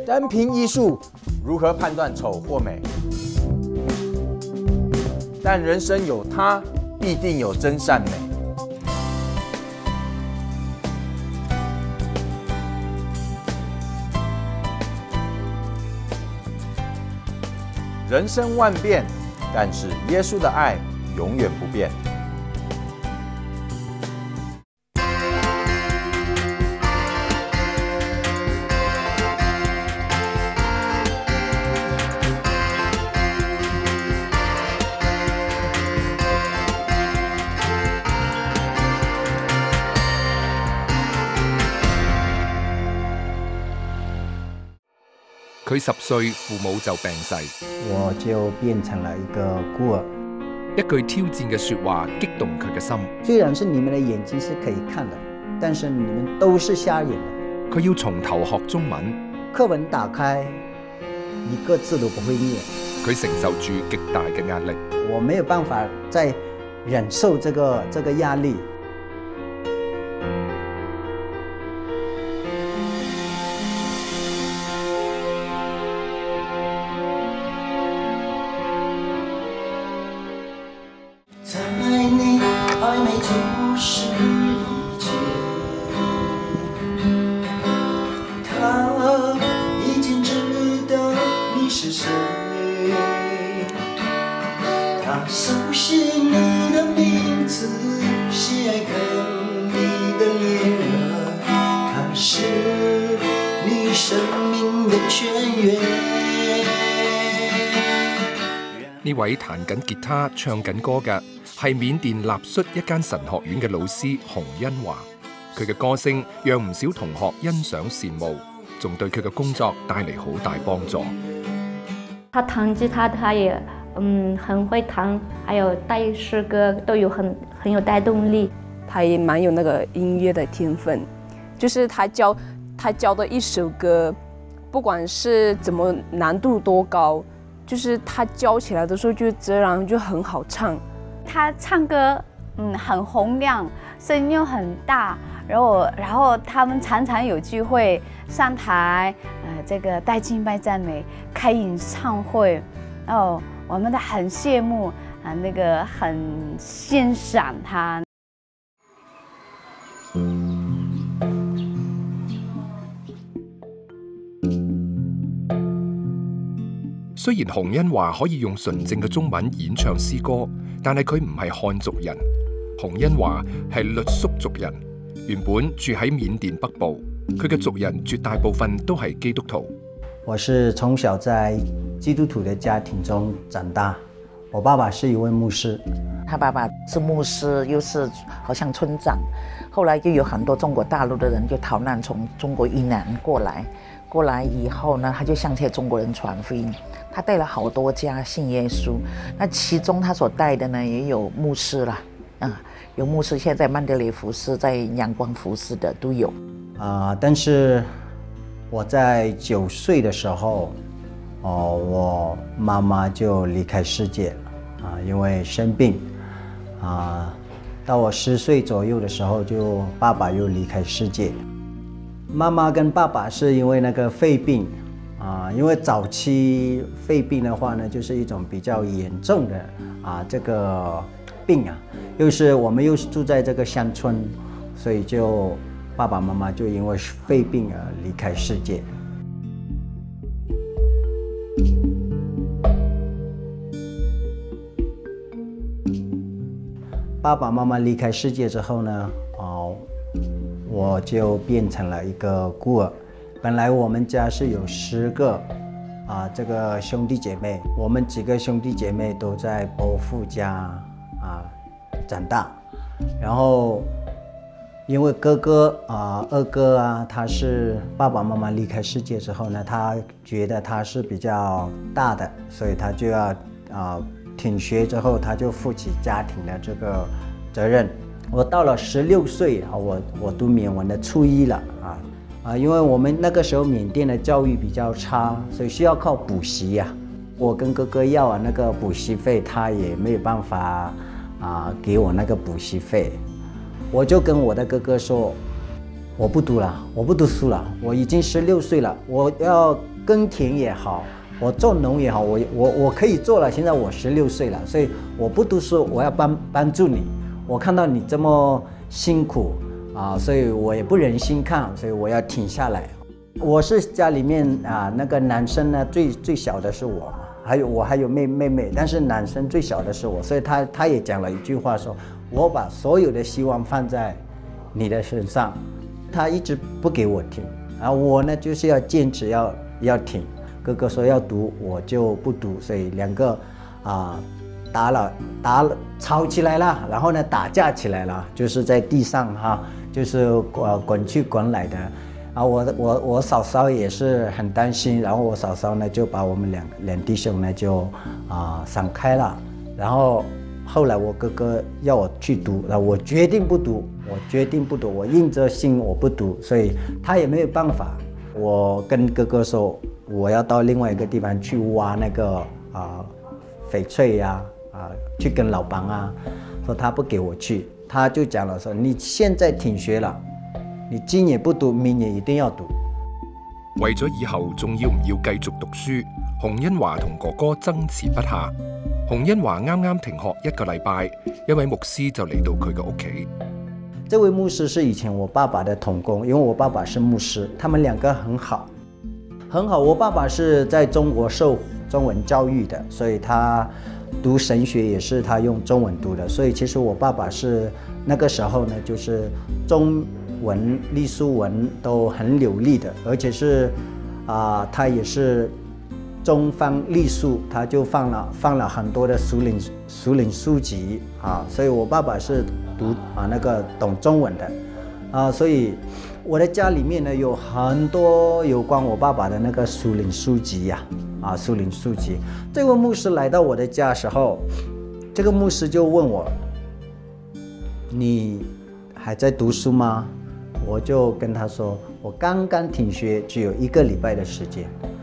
单凭艺术，如何判断丑或美？但人生有他，必定有真善美。人生万变，但是耶稣的爱永远不变。 佢10歲，父母就病逝， 我就變成了一個孤兒。 一句挑戰嘅說話激動佢嘅心。 雖然是你們的眼睛是可以看的，但是你們都是瞎眼的。 佢要從頭學中文， 課文打開，一個字都不會念。 佢承受住極大嘅壓力。 我沒有辦法再忍受這個壓力。 在你还没出世以前，他已经知道你是谁，他熟悉你的名字，喜爱看你的脸，他是你生命的泉源。 呢位彈緊吉他、唱緊歌嘅係緬甸納率一間神學院嘅老師洪恩華。佢嘅歌聲讓唔少同學欣賞羨慕，仲對佢嘅工作帶嚟好大幫助。 他彈吉他，他也很會彈，還有帶詩歌都有很有帶動力。 他也蠻有那個音樂的天分，就是他教的一首歌，不管是怎麼難度多高。就是他教起來的時候就自然就很好唱， 他唱歌很洪亮，聲音又很大，然後他們常常有聚會上台，這個帶敬拜讚美，開演唱會，然後我們都很羨慕那個很欣賞他。 雖然洪恩華可以用純正嘅中文演唱詩歌，但係佢唔係漢族人。洪恩華係傈僳族人，原本住喺緬甸北部。佢嘅族人絕大部分都係基督徒。 我是從小在基督徒的家庭中長大，我爸爸是一位牧師。 他爸爸是牧師，又是好像村長。後來就有很多中國大陸的人就逃難從中國雲南過來以後呢，他就向這些中國人傳福音。他帶了好多家信耶穌，那其中他所帶的呢，也有牧師啦，有牧師，現在曼德雷服侍，在陽光服侍的都有。 但是我在9歲的時候，我媽媽就離開世界了，因為生病，到我10歲左右的時候，就爸爸又離開世界。媽媽跟爸爸是因為那個肺病。因為早期肺病的話呢，就是一種比較嚴重的這個病又是我們又是住在這個鄉村，所以就爸爸媽媽就因為肺病而離開世界。爸爸媽媽離開世界之後呢，我就變成了一個孤兒。本來我們家是有10個這個兄弟姐妹，我們幾個兄弟姐妹都在伯父家長大，然後因為哥哥二哥他是爸爸媽媽離開世界之後呢，他覺得他是比較大的，所以他就要停學之後，他就負起家庭的這個責任。我到了16歲我讀緬文的初一了因為我們那個時候緬甸的教育比較差，所以需要靠補習我跟哥哥要那個補習費，他也沒有辦法給我那個補習費。我就跟我的哥哥說，我不讀了，我不讀書了，我已經16歲了，我要耕田也好，我做农也好，我可以做了。现在我16岁了，所以我不读书，我要帮助你。我看到你这么辛苦啊，所以我也不忍心看，所以我要停下来。我是家里面那个男生呢，最小的是我嘛，我还有妹妹，但是男生最小的是我，所以他也讲了一句话说，我把所有的希望放在你的身上。他一直不给我停，然后我呢就是要坚持要停。哥哥说要读，我就不读，所以两个打了吵起来了，然后呢打架起来了，就是在地上就是滚去滚来的。我嫂嫂也是很担心，然后我嫂嫂呢就把我们两弟兄呢就散开了。然后后来我哥哥要我去读，然后我决定不读，我硬着心我不读，所以他也没有办法。我跟哥哥说，我要到另外一个地方去挖那个翡翠呀，去跟老板说他不给我去，他就讲了说，你现在停学了，你今年不讀，明年一定要讀。 為咗以後仲要唔要繼續讀書，洪恩華同哥哥爭持不下。洪恩華啱啱停學1個禮拜，一位牧師就嚟到佢嘅屋企。 這位牧師是以前我爸爸的同工，因為我爸爸是牧師，他們兩個很好。我爸爸是在中國受中文教育的，所以他讀神學也是他用中文讀的，所以其實我爸爸是那個時候呢，就是中文、隸書文都很流利的，而且是他也是中方隸書，他就放了很多的屬靈書籍所以我爸爸是讀那個懂中文的所以我的家裡面呢有很多有關我爸爸的那個屬靈書籍屬靈書籍。這位牧師來到我的家的時候，這個牧師就問我：你還在讀書嗎？我就跟他說，我剛剛停學，只有1個禮拜的時間。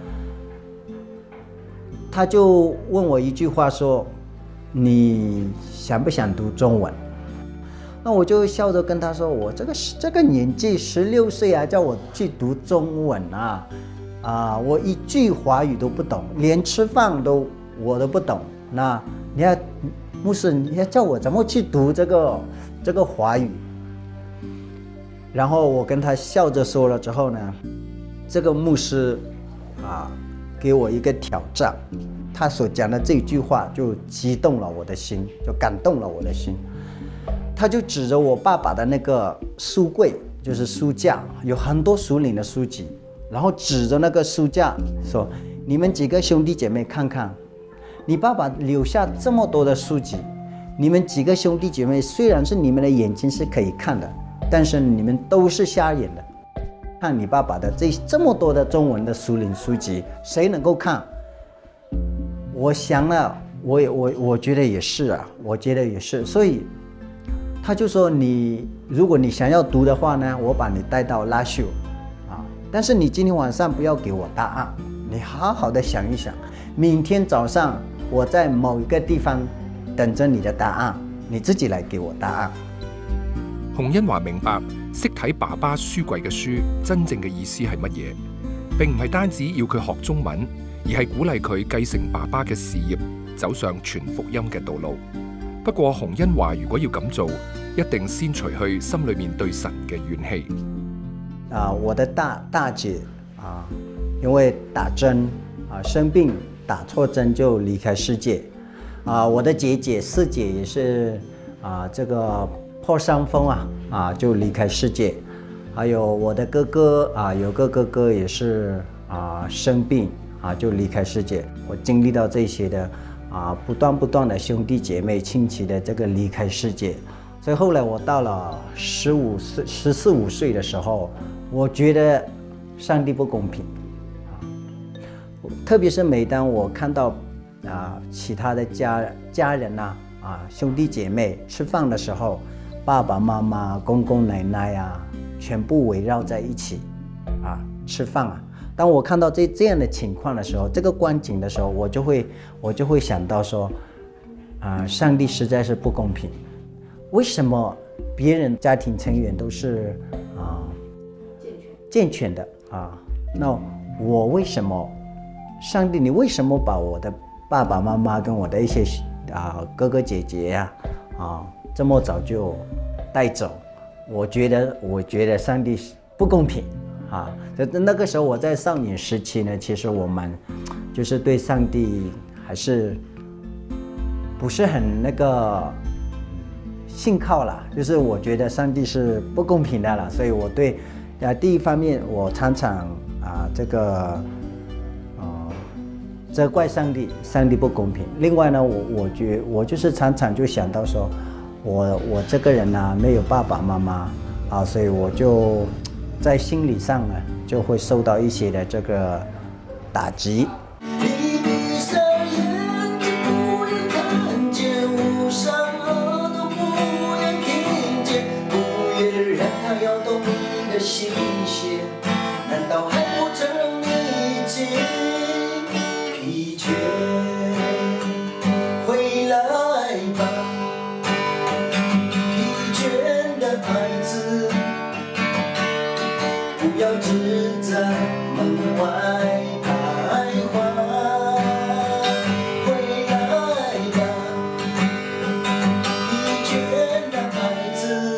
他就問我一句話說，你想不想讀中文？那我就笑着跟他說，我這個年紀16歲叫我去讀中文我一句華語都不懂，連吃飯我都不懂。那牧師，你要叫我怎麼去讀這個華語？然後我跟他笑着說了之後呢，這個牧師給我一個挑戰，他所講的這句話就激動了我的心，就感動了我的心。他就指着我爸爸的那個書櫃，就是書架，有很多屬靈的書籍，然後指着那個書架說，你們幾個兄弟姐妹看看，你爸爸留下這麼多的書籍，你們幾個兄弟姐妹雖然是你們的眼睛是可以看的，但是你們都是瞎眼的。看你爸爸的這麼多的中文的屬靈書籍，誰能夠看？我想了，我覺得也是我覺得也是，所以他就說，如果你想要讀的話呢，我把你帶到拉修但是你今天晚上不要給我答案，你好好的想一想，明天早上我在某一個地方等着你的答案，你自己來給我答案。 洪恩華明白，識睇爸爸書櫃嘅書真正嘅意思係乜嘢，並唔係單止要佢學中文，而係鼓勵佢繼承爸爸嘅事業，走上傳福音嘅道路。不過洪恩華如果要咁做，一定先除去心裏面對神嘅怨氣。 我的大姐因為打針生病打錯針就離開世界我的姐姐四姐也是這個破傷風就離開世界，還有我的哥哥有個哥哥也是生病就離開世界。我經歷到這些的不斷的兄弟姐妹親戚的這個離開世界，所以後來我到了14、15歲的時候，我覺得上帝不公平特別是每當我看到其他的家人兄弟姐妹吃飯的時候，爸爸媽媽公公奶奶全部圍繞在一起吃飯當我看到這樣的情況的時候，這個光景的時候，我就會想到說上帝實在是不公平，為什麼別人家庭成員都是健全的那我为什么，上帝，你为什么把我的爸爸妈妈跟我的一些哥哥姐姐这么早就带走？我觉得上帝不公平那个时候我在少年时期呢，其实我们就是对上帝还是不是很信靠啦，就是我觉得上帝是不公平的啦，所以我对第一方面我常常责怪上帝不公平。另外呢，我就是常常就想到说，我这个人呢没有爸爸妈妈所以我就在心理上呢就会受到一些的这个打击。 心血，难道还不曾让你已经疲倦？回来吧，疲倦的孩子，不要只在门外徘徊。回来吧，疲倦的孩子。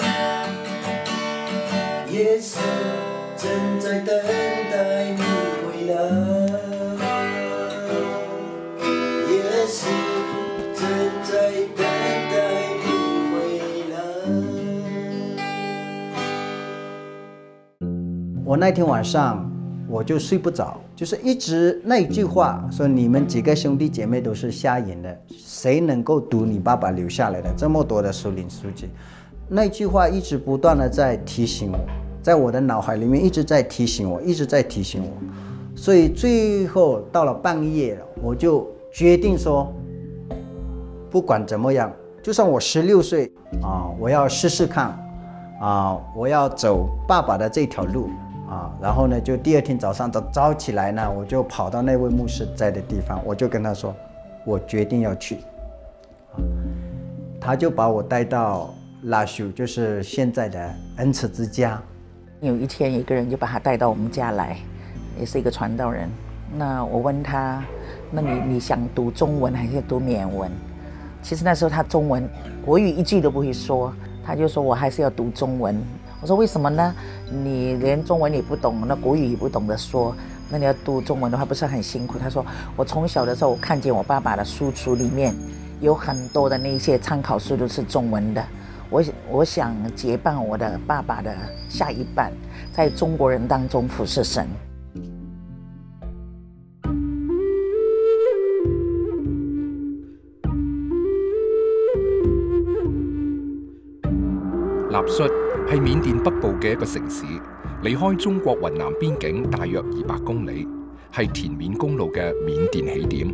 夜色正在等待你回来，夜色正在等待你回来。 我那天晚上我就睡不着，就是一直那一句话说，你们几个兄弟姐妹都是瞎眼的，谁能够读你爸爸留下来的这么多的属灵书籍？那句话一直不断的在提醒我，在我的脑海里面一直在提醒我，所以最后到了半夜了，我就决定说，不管怎么样，就算我16岁我要试试看我要走爸爸的这条路然后呢，就第二天早上早起来呢，我就跑到那位牧师在的地方，我就跟他说，我决定要去他就把我带到拉修，就是现在的恩慈之家。 有一天，一个人就把他带到我们家来，也是一个传道人。那我问他，那你想读中文还是读缅文？其实那时候他中文、国语一句都不会说，他就说我还是要读中文。我说为什么呢？你连中文也不懂，那国语也不懂得说，那你要读中文的话，不是很辛苦？他说我从小的时候，我看见我爸爸的书橱里面有很多的那些参考书都是中文的。我想结伴我的爸爸的下一半，在中国人当中服侍神。 納戌係緬甸北部嘅一個城市，離開中國雲南邊境大約200公里，係滇緬公路嘅緬甸起點。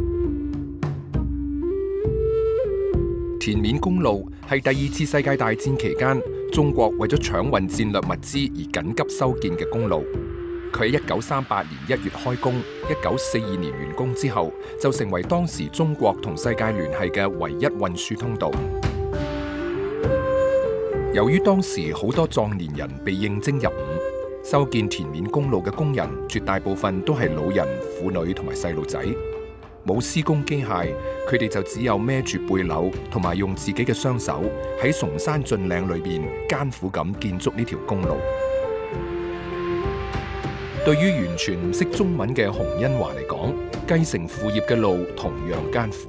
滇緬公路係第2次世界大戰期間中國為咗搶運戰略物資而緊急修建嘅公路。佢喺1938年1月開工，1942年完工之後，就成為當時中國同世界聯繫嘅唯一運輸通道。由於當時好多壯年人被應徵入伍，修建滇緬公路嘅工人絕大部分都係老人、婦女同埋細路仔，冇施工機械，佢哋就只有孭住背簍同埋用自己嘅雙手喺崇山峻嶺裏邊艱苦咁建築呢條公路。對於完全唔識中文嘅洪恩華嚟講，繼承父業嘅路同樣艱苦。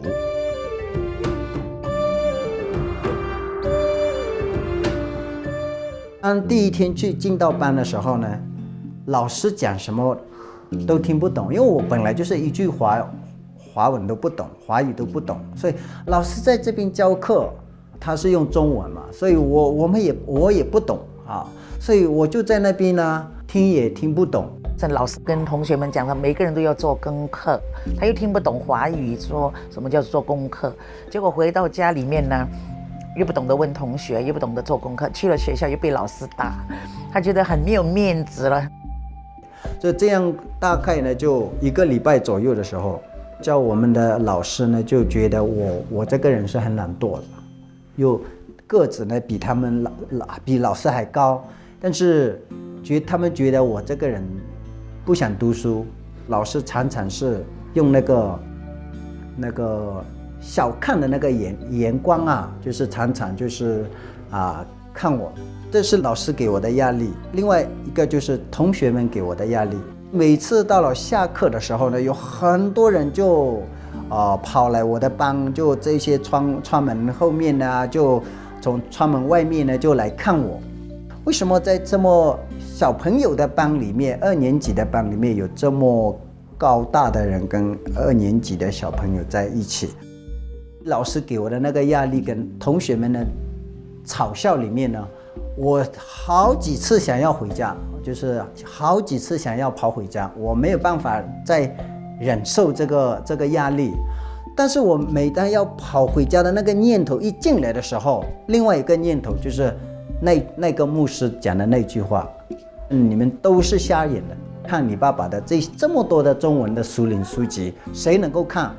當第一天進到班的時候呢，老師講什麼都聽不懂，因為我本來就是一句華文都不懂，華語都不懂，所以老師在這邊教課，他是用中文嘛，所以我也不懂所以我就在那邊呢，聽也聽不懂。 老師跟同學們講的，每個人都要做功課，他又聽不懂華語，說什麼叫做功課，結果回到家裡面呢，又不懂得問同學，又不懂得做功課，去了學校又被老師打，他覺得很沒有面子了。 就這樣大概呢，就1個禮拜左右的時候，叫我們的老師呢就覺得我這個人是很懶惰的，又個子呢比老師還高，但是他們覺得我這個人不想读书，老师常常是用那个小看的那个眼光啊，就是常常就是看我，这是老师给我的压力。另外一个就是同学们给我的压力。每次到了下课的时候呢，有很多人就跑来我的班，就这些窗门后面呢，就从窗门外面呢就来看我。为什么在这么小朋友的班里面，2年级的班里面有这么高大的人跟2年级的小朋友在一起？老师给我的那个压力跟同学们的嘲笑里面呢，我好几次想要回家，就是好几次想要跑回家，我没有办法再忍受这个压力。但是我每当要跑回家的那个念头一进来的时候，另外一个念头就是那个牧师讲的那句话，你们都是瞎眼的，看你爸爸的这么多的中文的属灵书籍，谁能够看？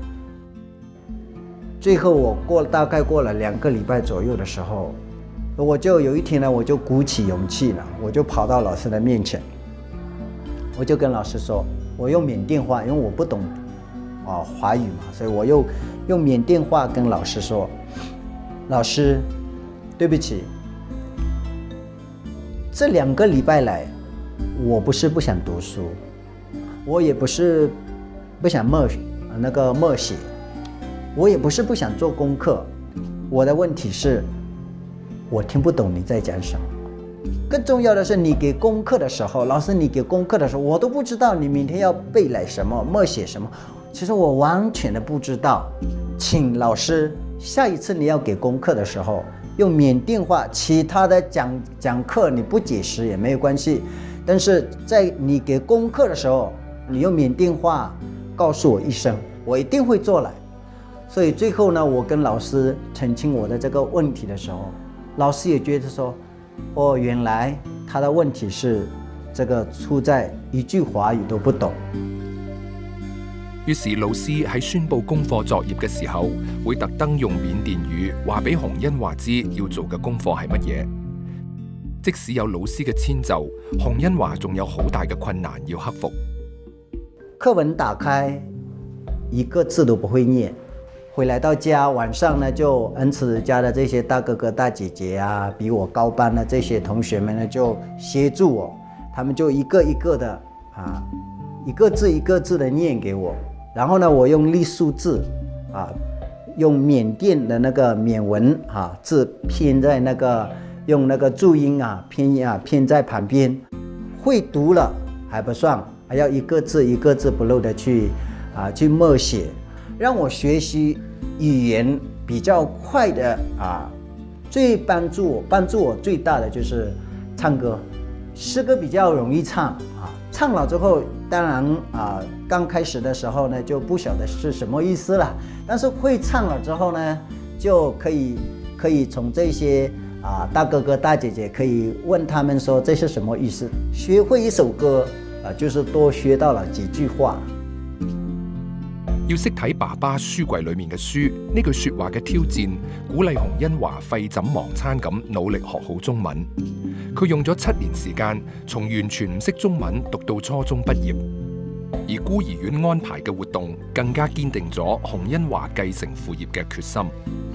最后我大概过了2个礼拜左右的时候，我就有一天呢，我就鼓起勇气了，我就跑到老师的面前，我就跟老师说，我用缅甸话，因为我不懂华语嘛，所以我用缅甸话跟老师说，老师，对不起，这2个礼拜来，我不是不想读书，我也不是不想默写，我也不是不想做功课，我的问题是，我听不懂你在讲什么。更重要的是，你给功课的时候，老师你给功课的时候，我都不知道你明天要背来什么，默写什么，其实我完全的不知道。请老师下一次你要给功课的时候，用缅甸话，其他的讲课你不解释也没有关系，但是在你给功课的时候，你用缅甸话告诉我一声，我一定会做来。所以最后呢，我跟老师澄清我的这个问题的时候，老师也觉得说，原來他的問題是這個出在一句華語都不懂。 於是老師喺宣佈功課作業嘅時候，會特登用緬甸語話俾洪恩華知要做嘅功課係乜嘢。即使有老師嘅遷就，洪恩華仲有好大嘅困難要克服。 課文打開，一個字都不會念。回來到家，晚上呢就恩慈家的這些大哥哥大姐姐啊，比我高班的這些同學們呢就協助我，他們就一個一個的一個字一個字的念給我，然後呢我用隸書字用緬甸的那個緬文字編在那個用那個注音編在旁邊，會讀了還不算，還要一個字一個字不漏的去默寫，讓我學習語言比較快的最幫助我最大的就是唱歌，詩歌比較容易唱唱了之後，當然剛開始的時候呢就不曉得是什麼意思了，但是會唱了之後呢，就可以從這些大哥哥大姐姐可以問他們說這是什麼意思，學會一首歌就是多學到了幾句話。 要識睇爸爸書櫃裏面嘅書，呢句說話嘅挑戰，鼓勵洪恩華廢寢忘餐咁努力學好中文。佢用咗7年時間，從完全唔識中文讀到初中畢業。而孤兒院安排嘅活動，更加堅定咗洪恩華繼承父業嘅決心。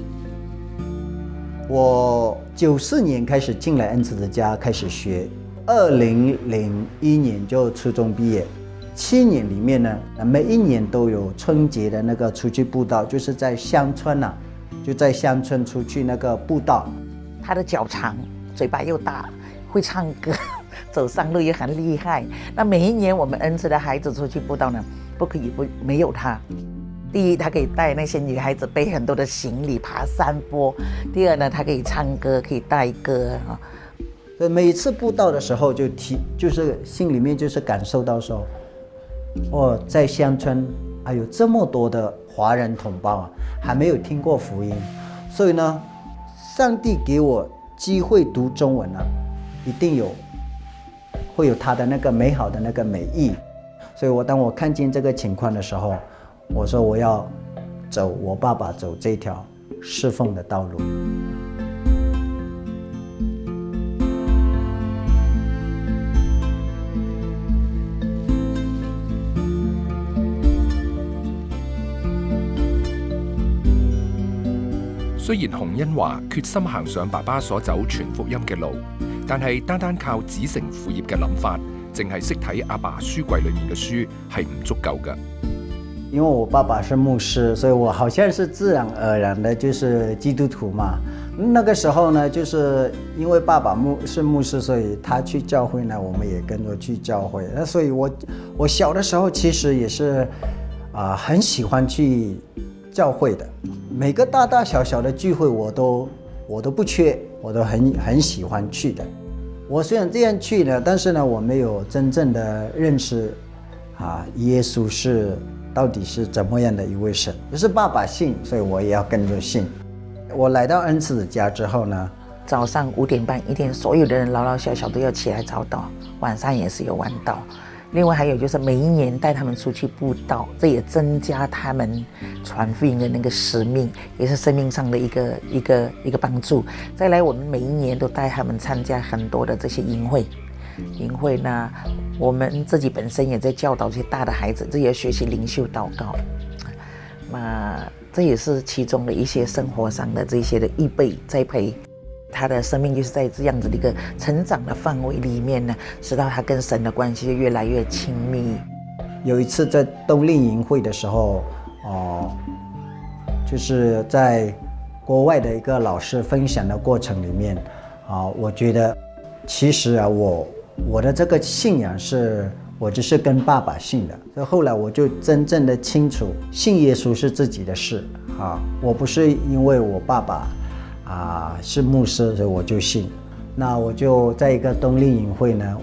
我94年開始進來恩慈的家開始學，2001年就初中畢業。7年裡面呢，每一年都有春節的那個出去布道，就是在鄉村就在鄉村出去那個布道。 他的腳長，嘴巴又大，會唱歌，走上路也很厲害。那每一年我們恩慈的孩子出去布道呢，不可以沒有他。第一，他可以帶那些女孩子背很多的行李爬山坡；第二呢，他可以唱歌，可以帶歌所以每一次布道的時候就是心裡面就是感受到說，在鄉村還有這麼多的華人同胞還沒有聽過福音，所以呢，上帝給我機會讀中文一定會有他的那個美好的那個美意。所以當我看見這個情況的時候，我說我要走我爸爸走這條侍奉的道路。 雖然洪恩華決心行上爸爸所走傳福音嘅路，但係單靠子承父業嘅諗法，淨係識睇阿爸書櫃裏面嘅書係唔足夠嘅。 因為我爸爸是牧師，所以我好像是自然而然的就是基督徒嘛。那個時候呢，就是因為爸爸是牧師，所以他去教會呢，我們也跟着去教會。那所以我小的時候其實也是很喜歡去教會的，每個大大小小的聚會我都不缺，我都很喜歡去的。我雖然這樣去呢，但是呢，我沒有真正的認識耶穌到底是怎麼樣的一位神。就是爸爸信，所以我也要跟着信。我來到恩賜的家之後呢， 早上5點半一定所有的人老老小小都要起來早禱，晚上也是有晚禱。另外還有就是每一年帶他們出去布道，這也增加他們傳福音的那個使命，也是生命上的一個幫助。再來我們每一年都帶他們參加很多的這些營會。營會呢，我們自己本身也在教導這些大的孩子，這也學習靈修禱告。這也是其中的一些生活上的這些的預備栽培。他的生命就是在這樣子的一個成長的範圍裡面呢，使到他跟神的關係就越來越親密。 有一次在冬令營會的時候，就是在國外的一個老師分享的過程裡面，我覺得其實我的這個信仰是我只是跟爸爸信的，所以後來我就真正的清楚，信耶穌是自己的事我不是因為我爸爸是牧師，所以我就信。那我就在一個冬令營會呢，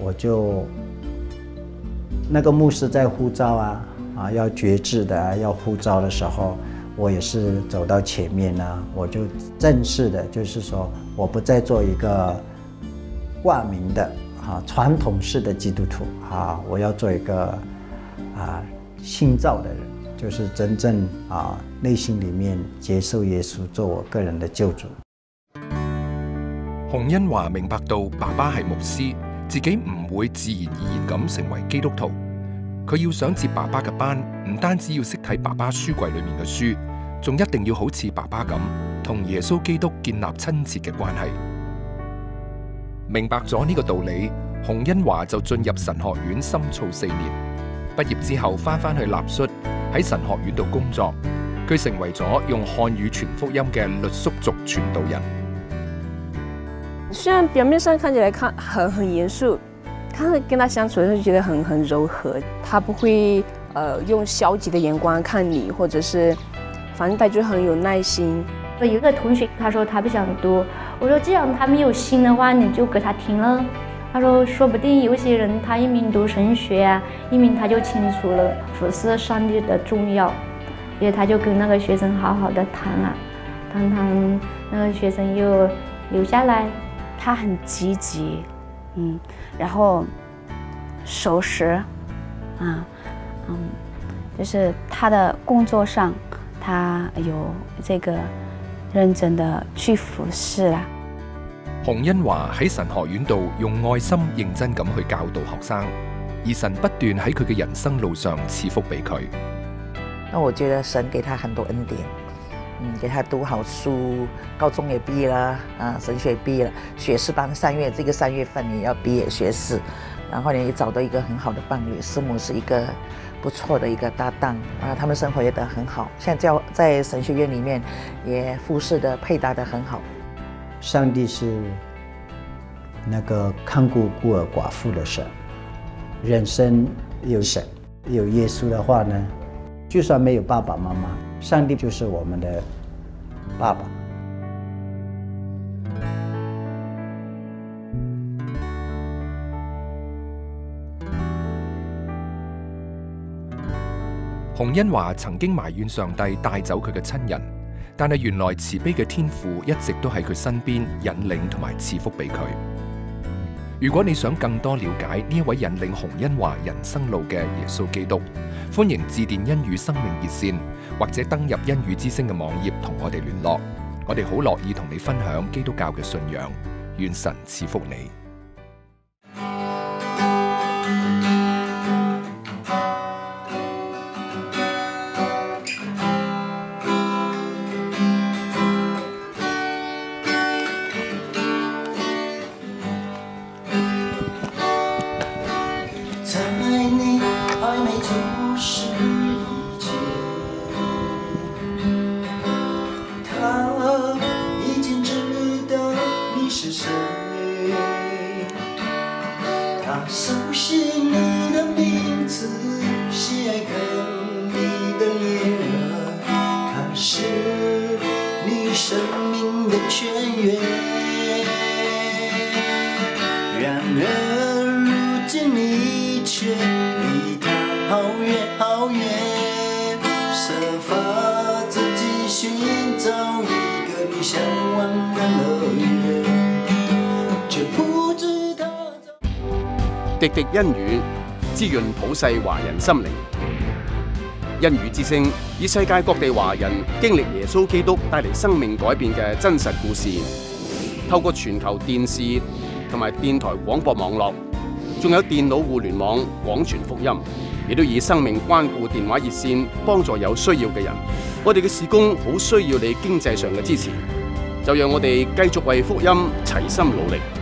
那個牧師在呼召要決志的要呼召的時候，我也是走到前面我就正式的，就是說我不再做一個掛名的傳統式的基督徒我要做一個信造的人，就是真正內心裡面接受耶穌做我個人的救主。 洪恩華明白到爸爸係牧師，自己唔會自然而然咁成為基督徒。佢要想接爸爸嘅班，唔單止要識睇爸爸書櫃裏面嘅書，仲一定要好似爸爸咁，同耶穌基督建立親切嘅關係。明白咗呢個道理，洪恩華就進入神學院深造4年。畢業之後翻去納術喺神學院度工作，佢成為咗用漢語傳福音嘅傈僳族傳道人。 雖然表面上看起來很嚴肅，但是跟他相處的時候覺得很柔和，他不會用消極的眼光看你，或者是反正他就很有耐心。 有一個同學他說他不想讀，我說既然他沒有心的話，你就給他聽了。他說說不定有些人他一面讀神學一面他就清楚了服侍上帝的重要，所以他就跟那個學生好好的談那個學生又留下來。 他很積極，然後守時，就是他的工作上，他有這個認真的去服侍啦。 洪恩華喺神學院度用愛心認真咁去教導學生，而神不斷喺佢嘅人生路上賜福俾佢。 那我覺得神給他很多恩典。給他讀好書，高中也畢業了神學也畢業了，學士班這個3月份也要畢業學士，然後呢也找到一個很好的伴侶，師母是一個不錯的一個搭檔他們生活也得很好，現在神學院裏面也服侍的配搭得很好。 上帝是那個看顧孤兒寡婦的神，人生有神有耶穌的話呢，就算沒有爸爸媽媽，上帝就是我們的爸爸。 洪恩華曾經埋怨上帝帶走佢嘅親人，但係原來慈悲嘅天父一直都喺佢身邊引領同埋賜福俾佢。如果你想更多了解呢一位引領洪恩華人生路嘅耶穌基督，歡迎致電恩語生命熱線，或者登入恩語之聲嘅網頁同我哋聯絡。我哋好樂意同你分享基督教嘅信仰。願神賜福你。 他熟悉你的名字，喜爱啃你的脸额，他是你生命的泉源。然而如今你却离他好远好远，设法自己寻找一个你向往的乐园，却不知他滴滴恩語滋潤普世華人心靈。恩語之聲以世界各地華人經歷耶穌基督帶嚟生命改變嘅真實故事，透過全球電視同埋電台廣播網絡，仲有電腦互聯網廣傳福音，亦都以生命關顧電話熱線幫助有需要嘅人。我哋嘅事工好需要你經濟上嘅支持，就讓我哋繼續為福音齊心努力。